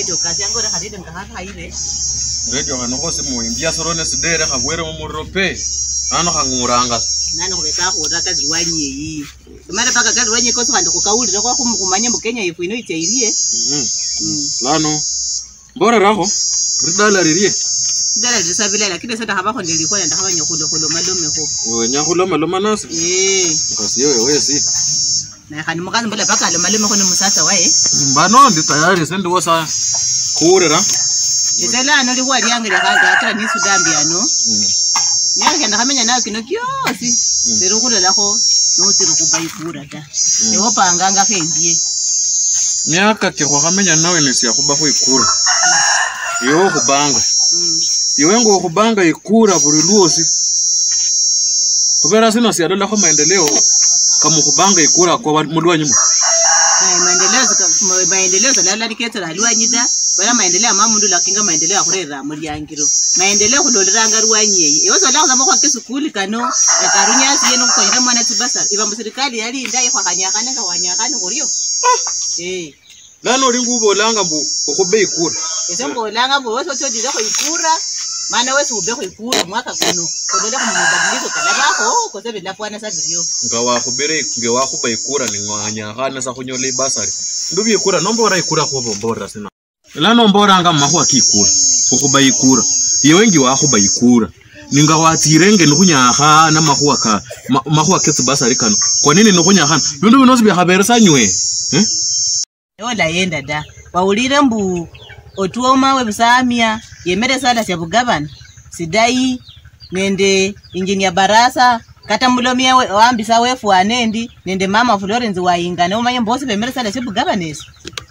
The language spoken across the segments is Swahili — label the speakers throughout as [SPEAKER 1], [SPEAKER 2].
[SPEAKER 1] radio kasi yangu ra radio ngaka haire
[SPEAKER 2] radio ngano ko simu imbia sorone sidere khabwere mu murope ano khanguranga
[SPEAKER 1] nani kubeka khota kazi wanye yi mara paka kazi wanye ko sokanda ko kaulira kwa kumanya mu Kenya ifu ino itsairie
[SPEAKER 2] lano bora raho ridala ririe
[SPEAKER 1] dala disabila lakini sasa haba khonde liko nda khabanya khulo malome ko
[SPEAKER 2] we nyakhula maloma nasi kasi wewe si
[SPEAKER 1] na khani mukazi mbona paka lo malome ko ni musasa wae
[SPEAKER 2] mbano ndi tayari sendi wosa khurera
[SPEAKER 1] isela no liwa liangira kaka ni sudambi ano nyaka ndakamenya nayo kino kyosi sero kulelako no tsiri kubayikura ta ewo panganga fendie
[SPEAKER 2] miaka ke go gamenya nawe le sia go ba go ikura yo go banga iwengo go banga ikura buri luosi kubera sino sia dola go maendeleo kama go banga ikura kwa mulwa nyuma
[SPEAKER 1] maendeleo zalala liketera liwanyida bana maendeleo mamundu lakinga maendeleo akurera mulyangiro maendeleo kuloliranga ruwanyeye ewozo la kuzama kwa kesukuli kano karunyasi yeno kukonyera mwana tibasa iba mu serikali yali ndai kwa kanyakana ka wanyakana kuriyo
[SPEAKER 2] lano lingubo langa mbu okube ikura
[SPEAKER 1] esembo langa mbu woso todiza ko ikura mana weso ube ko ikura mwaka kuno kodola ku mabadiliko kala bako ko sebe lafwana sabiriyo
[SPEAKER 2] ngawa khubere ngewa khuba ikura ni ngwanyakana sa khunyola ibasari ndubi ikura nombora ikura ko bombora sina lano mbora anga mahwa kikura khuba ikura yewengi wa khuba ikura ninga watirenge nukunyakha na mahwa ketsi basari kano kwa nini nukunyakha bindu binozi bya khaberesa nywe
[SPEAKER 1] yola yenda da waulire mbu otuoma we bisamia yemere sala sya bugabana sidai nende engineer Barasa kata mulomia wambisa wefu anendi nende mama Florence wainga no manye mbosi bemere sala sya bugabana esi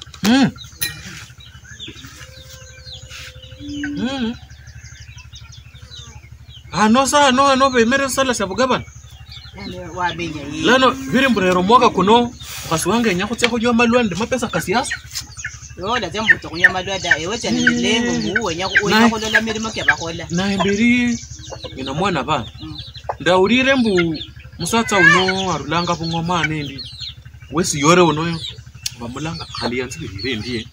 [SPEAKER 1] no bemere sala sya bugabana wabenya yi
[SPEAKER 2] lano birimburero mwaka kuno ukasiwange nyakutse ko joma lwande mapesa kasiasa
[SPEAKER 1] yola zembo to kunyama lwada ewecha ni lengo nguwe nyako lola mirimo kya bakola
[SPEAKER 2] na emberi ina mwana ba ndaurire mbu musatsa uno arulanga bungoma nendi wesi yore uno bamulanga khali yanzibire ndiye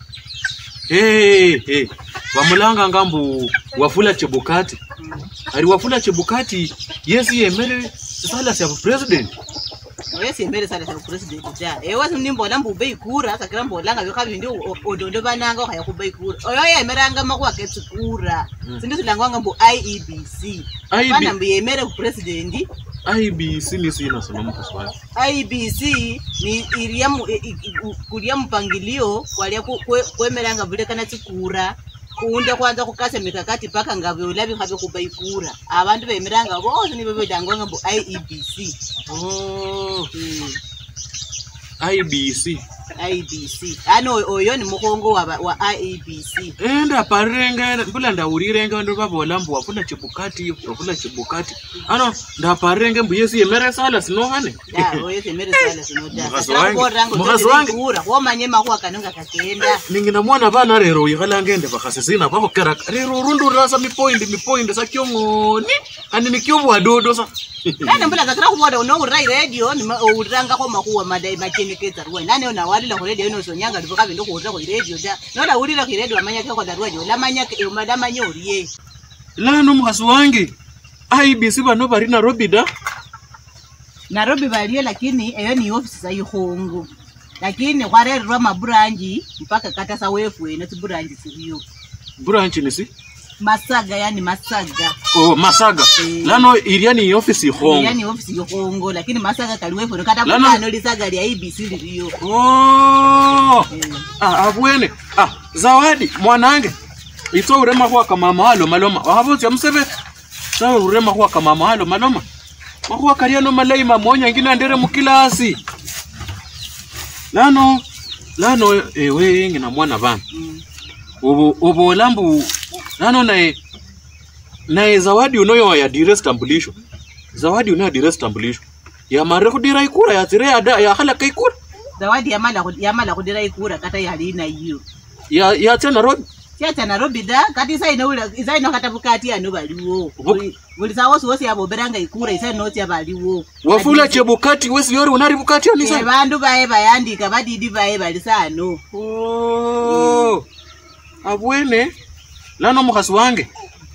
[SPEAKER 2] bamulanga ngambu wafula chebukati ari wafula chebukati yesi yemere sala sya president
[SPEAKER 1] yesi yemere sala sya president ja wasi nimbola mbube ikura sakira mbolanga bikhabi ndi odondo bananga khaya kuba ikura oyo yemeranga makwa ketsikura sindi silangwanga mbu IEBC bana mbu yemere president
[SPEAKER 2] IEBC ni sina sana mkaswali
[SPEAKER 1] IEBC ni kulia mpangilio kwalia kwemeranga vile kana tsikura kuunda kwanza kukasa mikakati paka ngabwe ulabi khabe kubayikura abantu bemiranga bose nibe bedangwanga mbu IEBC IEBC ano oyo ni mukongo wa IEBC
[SPEAKER 2] enda parenga mbula ndaurirenga ndo babola mbu wafuna chibukati ano ndaparenge mbu yesi yemere sala sinohane
[SPEAKER 1] yesi yemere sala sinoda mukhazi kura womanye makwa kanonga kakenda
[SPEAKER 2] ningina mwana bana rero yikhala ngende bakhasisina bakokera rero rundu rasa mi point sa kyongoni ani nikyobu adodo sa
[SPEAKER 1] nane mbula kakira kuboda uno urai radio ni uranga ko makuwa madai macheni keza ruwa nane ona walila ku radio ino sonyanga ndikabe ndo kuurira ku radio da nola ulira ku radio amanya ko da ruwa lamanya ke madama nyoriye
[SPEAKER 2] lano mukhazi wange IEBC bano bari
[SPEAKER 1] Nairobi baliye lakini eyo ni office za ihongo lakini kwarerwa maburanji mpaka kata sa wefu ene tiburanji siriyo
[SPEAKER 2] branch ni si
[SPEAKER 1] Masaga yani Masaga.
[SPEAKER 2] Masaga. Lano iriani office ihongo.
[SPEAKER 1] Iriani office ihongo lakini Masaga kaliwefu kata bwana lisaga ya IEBC liyo.
[SPEAKER 2] Abwene. Zawadi mwanange. Ito urema kwa kama mahalo maloma. Wahabuti ya msebe. Sawa urema kwa kama mahalo maloma. Makuwa kariano malai mamonya ngina ndere mukilasi. Lano ewe ngina mwana bana. Obo lambu lano nae zawadi unoyo ya direct tambulisho. Zawadi unoyo direct tambulisho. Ya mare kudira ikura ya tire ya khala kaikura.
[SPEAKER 1] Zawadi ya mala kudira ikura kata ya halina hiyo.
[SPEAKER 2] Ya tena Nairobi.
[SPEAKER 1] Tena Nairobi da kati isa ino kata bukati ya no baliwo. Buli sawo wose yabo beranga ikura isa no tia baliwo.
[SPEAKER 2] Wafula chebukati wesi yori unari bukati yo nisa.
[SPEAKER 1] Bandu bae bayandika badidi bae balisano.
[SPEAKER 2] abwene lano mukhasi wange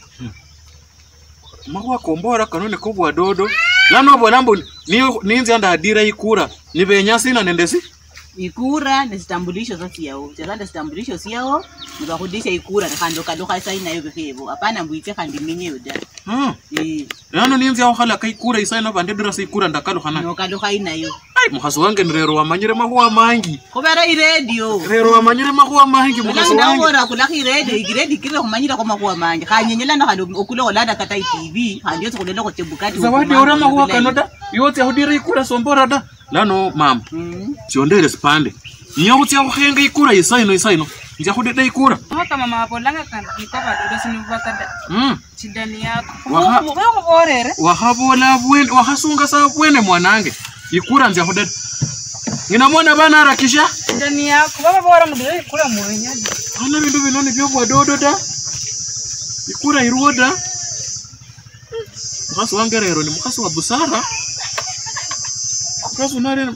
[SPEAKER 2] mahuwa kombora kanone kubwa dodo lano bolambo ninzi anda hadira ikura nibenya sina nendesi
[SPEAKER 1] ikura nesitambulisho sasa yao chazanda sitambulisho siao nibakudisha ikura nakandoka doka saina yo befebo apana mbuite kandi minyeyo da
[SPEAKER 2] lano ninzi aho khala kai ikura isaina bandedira sa ikura ndakalo khana
[SPEAKER 1] no kadoka inayo
[SPEAKER 2] ai mukhasi wange nirero wamanyire mahuwa mangi
[SPEAKER 1] kubera iradio
[SPEAKER 2] rero wamanyire mahuwa mangi mukhasi wange
[SPEAKER 1] ndabona kulaka iradio igiredi kire kumanyira kwa mahuwa mangi khanyenyela na khalo okulo olada kata TV handiyo kulela ko tebukati
[SPEAKER 2] zawadi ora mahuwa kanoda yote hudira ikura sombora da lano mama chiondere spande niyo kutya khenga ikura isaino nja kudeda ikura
[SPEAKER 3] haka mama wabolanga kana nikaba dodo sinubakada chidani yako
[SPEAKER 2] wahabola bwene wahasunga sa bwene mwanange ikura nja kudeda nginamwona bana harakisha
[SPEAKER 3] chidani yako baba bora mudere ikura mwenyeji
[SPEAKER 2] ana bindu binone byo bwa dodo da ikura iruoda mukasi wange rero ni mukasi wa busara mukasi unare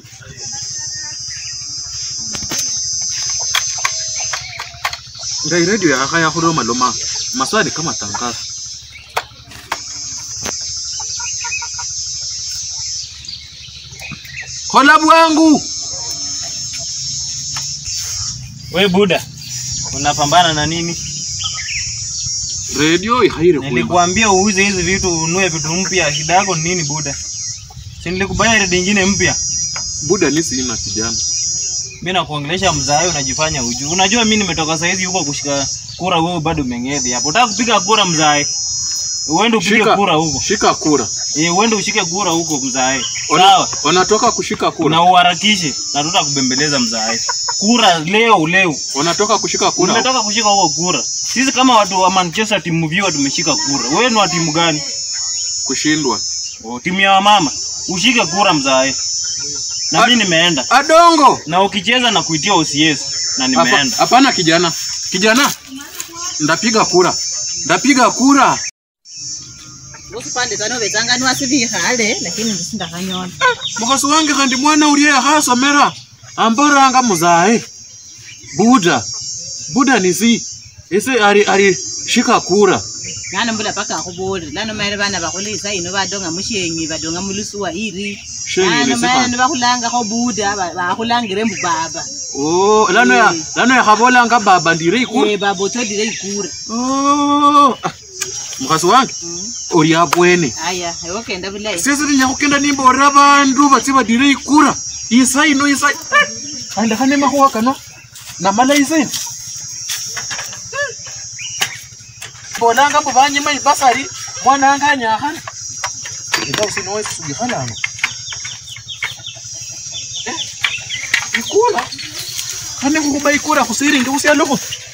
[SPEAKER 2] ngai radio ya haya hudo maloma maswali kama tangazo kola bwangu
[SPEAKER 4] we buda unapambana na nini
[SPEAKER 2] radio ihaire kwa
[SPEAKER 4] nilikwambia uuze hizi vitu unue vitu mpya shida yako ni nini buda si nilikubaya radio nyingine mpya
[SPEAKER 2] buda nisi ina kijana
[SPEAKER 4] mimi nakuongelesha mzae unajifanya ujui unajua mimi nimetoka saizi huko kushika kura wewe bado umengedhi hapo unataka kupiga kura mzae uende upige kura huko
[SPEAKER 2] shika kura
[SPEAKER 4] uende ushike kura huko mzae sawa
[SPEAKER 2] unatoka kushika kura
[SPEAKER 4] na uharakishe na tutakubembeleza mzae kura leo
[SPEAKER 2] unatoka kushika kura
[SPEAKER 4] unatoka kushika huko kura sisi kama watu wa Manchester timu viewer tumeshika kura wewe ni wa timu gani
[SPEAKER 2] kushindwa
[SPEAKER 4] timu ya mama ushike kura mzae na mimi nimeenda
[SPEAKER 2] adongo
[SPEAKER 4] na ukicheza na kuitia OCS na nimeenda
[SPEAKER 2] hapana kijana ndapiga kura
[SPEAKER 1] usipande sana bezanga ni wasibiha ale lakini ndisinda kanyona
[SPEAKER 2] mukasi wange kandi mwana uriye hasomera amboranga muzae buda nisi ese ari shika kura
[SPEAKER 1] nana mbula paka akubole lano mele bana bakulisa ino badonga mushenyi badonga mulusuwa iri nana mele bakulanga ko buda bakulangire mbu baba
[SPEAKER 2] lano ya khabola nga baba ndire ikura
[SPEAKER 1] baba otodire ikura
[SPEAKER 2] mukasi wange uri abwene
[SPEAKER 1] aya yokenda bilayi
[SPEAKER 2] sisi nyakukenda nimba ora bandu batsiba dire ikura isaino anda khane mahuwa kano na malaisen bolanga mbanye mai basari mwana anga nyahana ndio usinoe sugihana ikura khane kukuba ikura khusiri ngi usialoko